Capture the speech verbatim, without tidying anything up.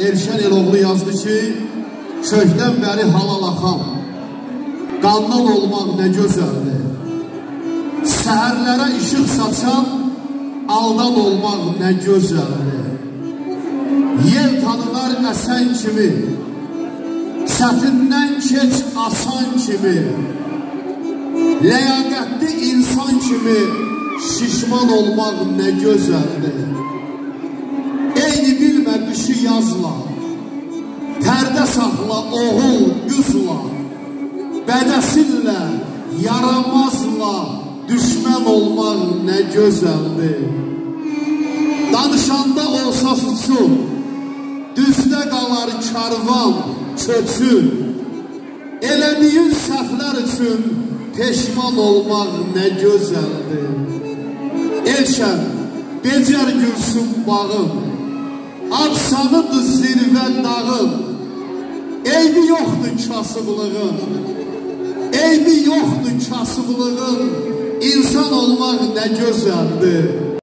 Elşən Eloğlu yazdı ki, kökdən bəri halal axam, qandan olmaq nə gözəldir. Səhərlərə işıq saçan, aldan olmaq nə gözəldir. Yel tanılar əsən kimi, çətindən keç asan kimi, ləyaqətli insan kimi şişman olmaq nə gözəldir. Eyni bilmə qışı yazla, pərdə saxla oğul qızla, bədəsinlə, yaramazla düşmən olmaq nə gözəldir. Danışanda olsa susun, düzdə qalar karvan köçün, elədiyin səhvlər üçün peşman olmaq nə gözəldir. Elşən, becər gülsün bağım, Adsanıdır zirvə dağım, eybi yoxdur kasıblığın, eybi yoxdur kasıblığın, insan olmaq nə gözəldir.